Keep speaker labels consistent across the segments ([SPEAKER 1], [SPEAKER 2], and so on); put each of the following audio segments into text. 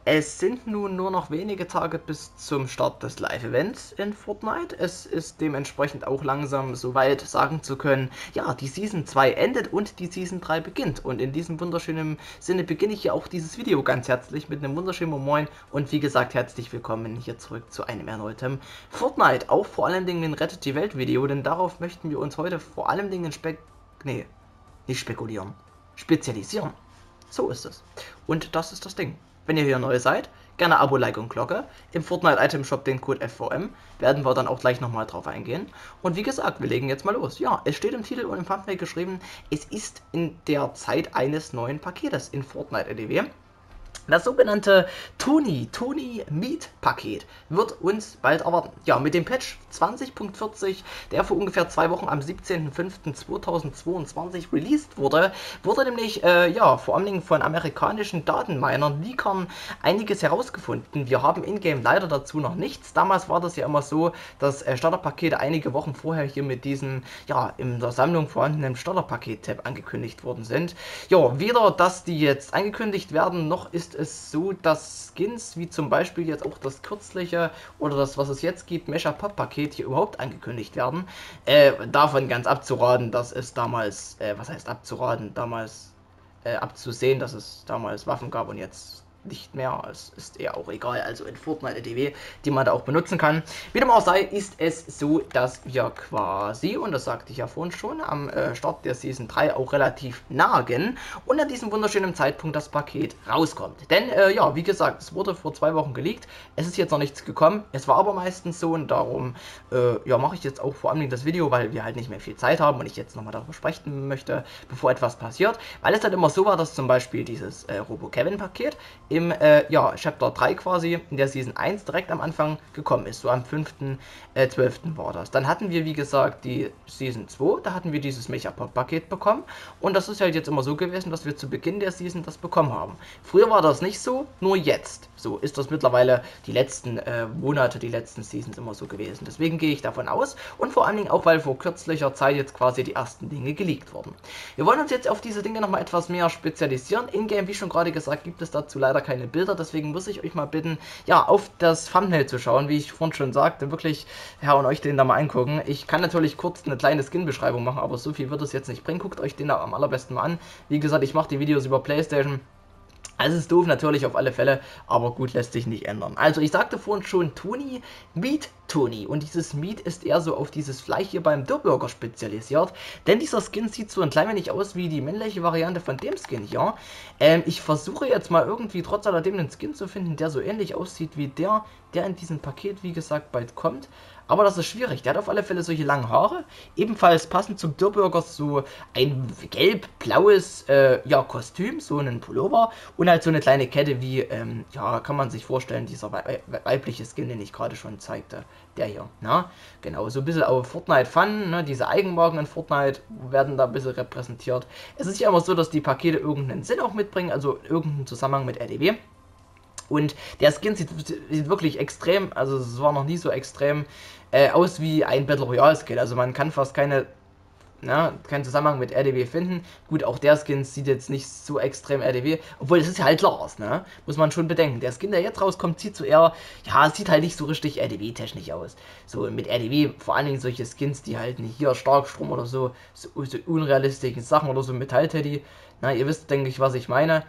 [SPEAKER 1] Es sind nun nur noch wenige Tage bis zum Start des Live-Events in Fortnite. Es ist dementsprechend auch langsam so weit sagen zu können, ja, die Season 2 endet und die Season 3 beginnt. Und in diesem wunderschönen Sinne beginne ich hier auch dieses Video ganz herzlich mit einem wunderschönen Moin und wie gesagt, herzlich willkommen hier zurück zu einem erneuten Fortnite. Auch vor allen Dingen ein Rettet die Welt Video, denn darauf möchten wir uns heute vor allen Dingen nicht spekulieren, spezialisieren. So ist es. Und das ist das Ding. Wenn ihr hier neu seid, gerne Abo, Like und Glocke. Im Fortnite Item Shop den Code FVM. Werden wir dann auch gleich nochmal drauf eingehen. Und wie gesagt, wir legen jetzt mal los. Ja, es steht im Titel und im Thumbnail geschrieben, es ist in der Zeit eines neuen Paketes in Fortnite LEW. Das sogenannte Tony Meat Paket wird uns bald erwarten. Ja, mit dem Patch 20.40, der vor ungefähr 2 Wochen am 17.05.2022 released wurde, wurde nämlich vor allen Dingen von amerikanischen Datenminern, Leakern, einiges herausgefunden. Wir haben in-game leider dazu noch nichts. Damals war das ja immer so, dass Starterpakete einige Wochen vorher hier mit diesem, in der Sammlung vorhandenen Starterpaket-Tab angekündigt worden sind. Ja, weder, dass die jetzt angekündigt werden, noch ist es so, dass Skins, wie zum Beispiel jetzt auch das kürzliche oder das, was es jetzt gibt, Mecha-Pop-Paket hier überhaupt angekündigt werden. Davon ganz abzuraten, dass es damals, abzusehen, dass es damals Waffen gab und jetzt nicht mehr. Es ist eher auch egal, also in Fortnite LEW, die man da auch benutzen kann. Wie dem auch sei, ist es so, dass wir quasi, und das sagte ich ja vorhin schon, am Start der Season 3 auch relativ nagen und an diesem wunderschönen Zeitpunkt das Paket rauskommt. Denn, wie gesagt, es wurde vor 2 Wochen geleakt, es ist jetzt noch nichts gekommen, es war aber meistens so und darum, mache ich jetzt auch vor allem das Video, weil wir halt nicht mehr viel Zeit haben und ich jetzt nochmal darüber sprechen möchte, bevor etwas passiert, weil es halt immer so war, dass zum Beispiel dieses Robo-Kevin-Paket im Chapter 3 quasi in der Season 1 direkt am Anfang gekommen ist. So am 5.12. war das. Dann hatten wir, wie gesagt, die Season 2, da hatten wir dieses Mecha-Pop-Paket bekommen und das ist halt jetzt immer so gewesen, dass wir zu Beginn der Season das bekommen haben. Früher war das nicht so, nur jetzt. So ist das mittlerweile die letzten Monate, die letzten Seasons immer so gewesen. Deswegen gehe ich davon aus und vor allen Dingen auch, weil vor kürzlicher Zeit jetzt quasi die ersten Dinge geleakt wurden. Wir wollen uns jetzt auf diese Dinge nochmal etwas mehr spezialisieren. In-game, wie schon gerade gesagt, gibt es dazu leider keine Bilder, deswegen muss ich euch mal bitten, auf das Thumbnail zu schauen, wie ich vorhin schon sagte, wirklich, und euch den da mal angucken. Ich kann natürlich kurz eine kleine Skin-Beschreibung machen, aber so viel wird es jetzt nicht bringen. Guckt euch den da am allerbesten mal an. Wie gesagt, ich mache die Videos über PlayStation. Also ist doof natürlich auf alle Fälle, aber gut, lässt sich nicht ändern. Also ich sagte vorhin schon Tony, Meat Tony. Und dieses Meat ist eher so auf dieses Fleisch hier beim Dirtburger spezialisiert. Denn dieser Skin sieht so ein klein wenig aus wie die männliche Variante von dem Skin hier. Ich versuche jetzt mal irgendwie trotz alledem einen Skin zu finden, der so ähnlich aussieht wie der in diesem Paket, wie gesagt, bald kommt. Aber das ist schwierig. Der hat auf alle Fälle solche langen Haare. Ebenfalls passend zum Dirtburger so ein gelb-blaues Kostüm, so einen Pullover und halt so eine kleine Kette wie, kann man sich vorstellen, dieser weibliche Skin, den ich gerade schon zeigte. Der hier, na? Genau, so ein bisschen auf Fortnite Fun, ne? Diese Eigenmarken in Fortnite werden da ein bisschen repräsentiert. Es ist ja immer so, dass die Pakete irgendeinen Sinn auch mitbringen, also irgendeinen Zusammenhang mit LEW. Und der Skin sieht wirklich extrem, also es war noch nie so extrem aus wie ein Battle Royale Skin. Also man kann fast keinen Zusammenhang mit RDW finden. Gut, auch der Skin sieht jetzt nicht so extrem RDW, obwohl es ist ja halt Lars, ne? Muss man schon bedenken. Der Skin, der jetzt rauskommt, sieht so eher, sieht halt nicht so richtig RDW-technisch aus. So mit RDW vor allen Dingen solche Skins, die halt nicht hier Starkstrom oder so unrealistischen Sachen oder so Metall-Teddy. Na, ihr wisst, denke ich, was ich meine.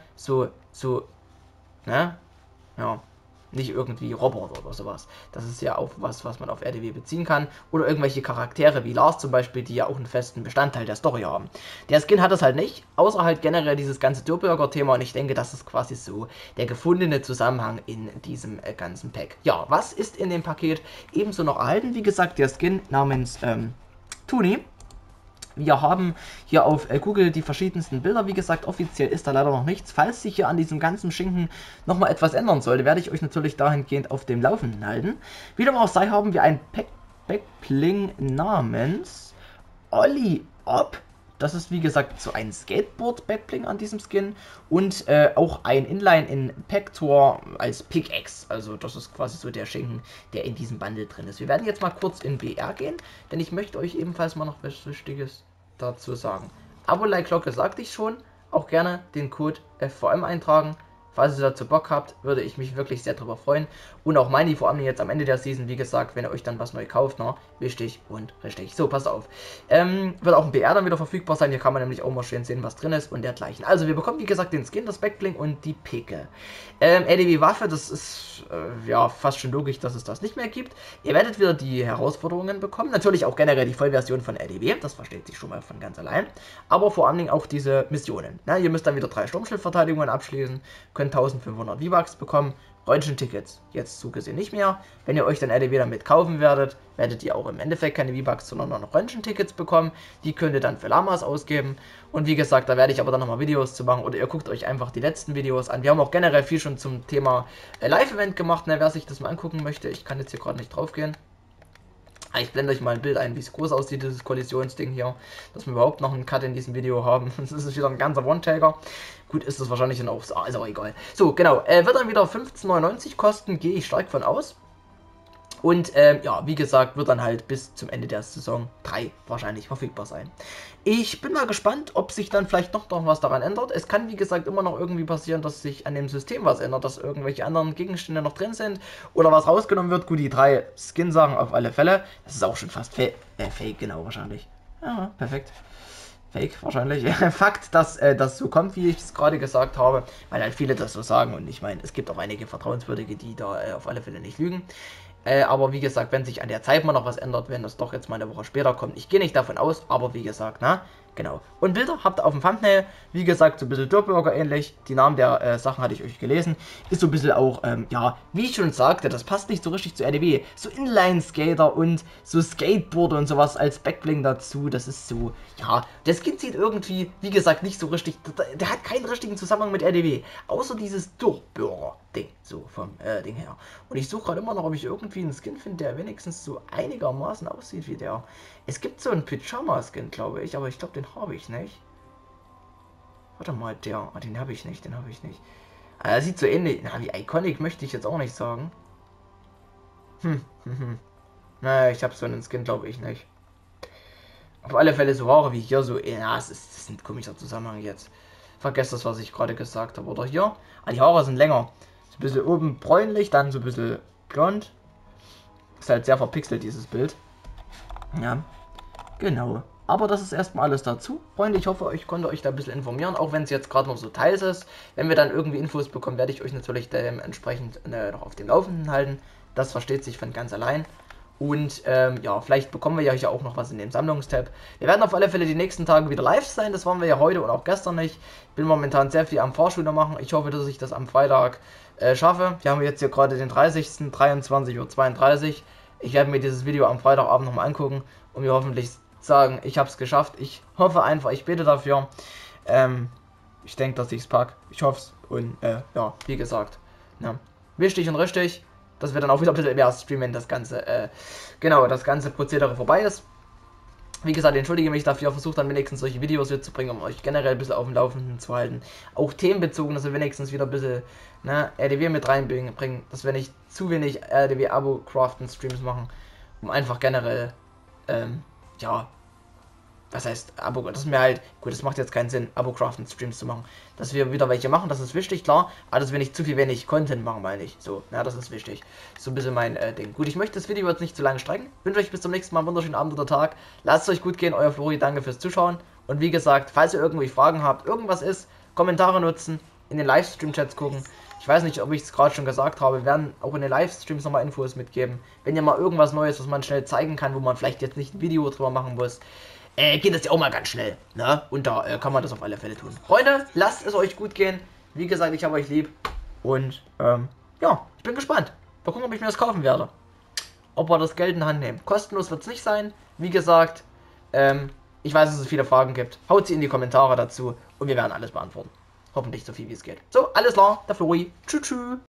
[SPEAKER 1] Nicht irgendwie Roboter oder sowas. Das ist ja auch was man auf RDW beziehen kann. Oder irgendwelche Charaktere wie Lars zum Beispiel, die ja auch einen festen Bestandteil der Story haben. Der Skin hat das halt nicht, außer halt generell dieses ganze Dirtburger-Thema und ich denke, das ist quasi so der gefundene Zusammenhang in diesem ganzen Pack. Ja, was ist in dem Paket ebenso noch erhalten? Wie gesagt, der Skin namens Tony. Wir haben hier auf Google die verschiedensten Bilder. Wie gesagt, offiziell ist da leider noch nichts. Falls sich hier an diesem ganzen Schinken nochmal etwas ändern sollte, werde ich euch natürlich dahingehend auf dem Laufenden halten. Wie dem auch sei, haben wir ein Backbling namens Olli Op. Das ist wie gesagt so ein Skateboard-Backbling an diesem Skin und auch ein Inline in Pector als Pickaxe. Also das ist quasi so der Schinken, der in diesem Bundle drin ist. Wir werden jetzt mal kurz in BR gehen, denn ich möchte euch ebenfalls mal noch was Wichtiges dazu sagen. Abo, Like, Glocke sagte ich schon. Auch gerne den Code FVM eintragen. Falls ihr dazu Bock habt, würde ich mich wirklich sehr darüber freuen. Und auch Mini, vor allem jetzt am Ende der Season, wie gesagt, wenn ihr euch dann was neu kauft, ne? Wichtig und richtig. So, passt auf. Wird auch ein BR dann wieder verfügbar sein. Hier kann man nämlich auch mal schön sehen, was drin ist und dergleichen. Also, wir bekommen, wie gesagt, den Skin, das Backbling und die Picke. LDW Waffe, das ist ja fast schon logisch, dass es das nicht mehr gibt. Ihr werdet wieder die Herausforderungen bekommen. Natürlich auch generell die Vollversion von LDW. Das versteht sich schon mal von ganz allein. Aber vor allen Dingen auch diese Missionen. Na, ihr müsst dann wieder 3 Sturmschildverteidigungen abschließen. Könnt 1500 V-Bucks bekommen. Röntgen-Tickets jetzt zugesehen nicht mehr. Wenn ihr euch dann LDW damit kaufen werdet ihr auch im Endeffekt keine V-Bucks, sondern noch Röntgen-Tickets bekommen. Die könnt ihr dann für Lamas ausgeben. Und wie gesagt, da werde ich aber dann nochmal Videos zu machen. Oder ihr guckt euch einfach die letzten Videos an. Wir haben auch generell viel schon zum Thema Live-Event gemacht, ne, wer sich das mal angucken möchte. Ich kann jetzt hier gerade nicht drauf gehen. Ich blende euch mal ein Bild ein, wie es groß aussieht, dieses Kollisionsding hier. Dass wir überhaupt noch einen Cut in diesem Video haben. Das ist wieder ein ganzer One-Taker. Gut, ist das wahrscheinlich dann auch so. Ist auch egal. So, genau. Wird dann wieder 15,99 kosten, gehe ich stark von aus. Und ja, wie gesagt, wird dann halt bis zum Ende der Saison 3 wahrscheinlich verfügbar sein. Ich bin mal gespannt, ob sich dann vielleicht noch was daran ändert. Es kann, wie gesagt, immer noch irgendwie passieren, dass sich an dem System was ändert, dass irgendwelche anderen Gegenstände noch drin sind oder was rausgenommen wird. Gut, die 3 Skin-Sachen auf alle Fälle. Das ist auch schon fast Fake, genau, wahrscheinlich. Ja, perfekt. Fake wahrscheinlich. Fakt, dass das so kommt, wie ich es gerade gesagt habe, weil halt viele das so sagen und ich meine, es gibt auch einige Vertrauenswürdige, die da auf alle Fälle nicht lügen. Aber wie gesagt, wenn sich an der Zeit mal noch was ändert, wenn das doch jetzt mal eine Woche später kommt, ich gehe nicht davon aus, aber wie gesagt, na, genau. Und Bilder habt ihr auf dem Thumbnail, wie gesagt, so ein bisschen Dirtburger ähnlich, die Namen der Sachen hatte ich euch gelesen, ist so ein bisschen auch, ja, wie ich schon sagte, das passt nicht so richtig zu RDW, so Inline-Skater und so Skateboarder und sowas als Backbling dazu, das ist so, ja, der Skin sieht irgendwie, wie gesagt, nicht so richtig, der hat keinen richtigen Zusammenhang mit RDW, außer dieses Dirtburger-Ding, so vom Ding her. Und ich suche gerade immer noch, ob ich irgendwie einen Skin finde, der wenigstens so einigermaßen aussieht wie der. Es gibt so einen Pyjama-Skin, glaube ich, aber ich glaube, den habe ich nicht. Warte mal, den habe ich nicht, Er sieht so ähnlich, na, wie Iconic möchte ich jetzt auch nicht sagen. Naja, ich habe so einen Skin, glaube ich nicht. Auf alle Fälle so Haare wie hier, so, ja, das ist ein komischer Zusammenhang jetzt. Vergesst das, was ich gerade gesagt habe. Oder hier, die Haare sind länger. So ein bisschen oben bräunlich, dann so ein bisschen blond. Ist halt sehr verpixelt, dieses Bild. Ja, genau. Aber das ist erstmal alles dazu. Freunde, ich hoffe, ich konnte euch da ein bisschen informieren, auch wenn es jetzt gerade noch so teils ist. Wenn wir dann irgendwie Infos bekommen, werde ich euch natürlich entsprechend noch auf dem Laufenden halten. Das versteht sich von ganz allein. Und ja, vielleicht bekommen wir ja hier auch noch was in dem Sammlungstab. Wir werden auf alle Fälle die nächsten Tage wieder live sein. Das waren wir ja heute und auch gestern nicht. Ich bin momentan sehr viel am Fahrschule machen. Ich hoffe, dass ich das am Freitag schaffe. Wir haben jetzt hier gerade den 30. 23:32 Uhr. Ich werde mir dieses Video am Freitagabend nochmal angucken und mir hoffentlich sagen, ich habe es geschafft. Ich hoffe einfach, ich bete dafür. Ich denke, dass ich es packe. Ich hoffe es. Und ja, wie gesagt, ja, wichtig und richtig, dass wir dann auch wieder ein bisschen mehr streamen, wenn das ganze, genau, das ganze Prozedere vorbei ist. Wie gesagt, entschuldige mich dafür, versucht dann wenigstens solche Videos mitzubringen, um euch generell ein bisschen auf dem Laufenden zu halten. Auch themenbezogen, dass wir wenigstens wieder ein bisschen, ne, RDW mit reinbringen, dass wir nicht zu wenig RDW-Abo-Craften-Streams machen, um einfach generell, ja, was heißt Abo, das ist mir halt, gut, das macht jetzt keinen Sinn, Abo-Craften-Streams zu machen. Dass wir wieder welche machen, das ist wichtig, klar, aber dass wir nicht zu wenig Content machen, meine ich. So, ja, das ist wichtig. So ein bisschen mein Ding. Gut, ich möchte das Video jetzt nicht zu lange strecken. Wünsche euch bis zum nächsten Mal einen wunderschönen Abend oder Tag. Lasst es euch gut gehen, euer Flori, danke fürs Zuschauen. Und wie gesagt, falls ihr irgendwie Fragen habt, irgendwas ist, Kommentare nutzen, in den Livestream-Chats gucken. Ich weiß nicht, ob ich es gerade schon gesagt habe, wir werden auch in den Livestreams nochmal Infos mitgeben. Wenn ihr mal irgendwas Neues, was man schnell zeigen kann, wo man vielleicht jetzt nicht ein Video drüber machen muss, geht das ja auch mal ganz schnell, ne? Und da kann man das auf alle Fälle tun. Freunde, lasst es euch gut gehen. Wie gesagt, ich habe euch lieb. Und, ja, ich bin gespannt. Mal gucken, ob ich mir das kaufen werde. Ob wir das Geld in Hand nehmen. Kostenlos wird es nicht sein. Wie gesagt, ich weiß, dass es viele Fragen gibt. Haut sie in die Kommentare dazu und wir werden alles beantworten. Hoffentlich so viel wie es geht. So, alles klar, der Flori. Tschüss, tschüss.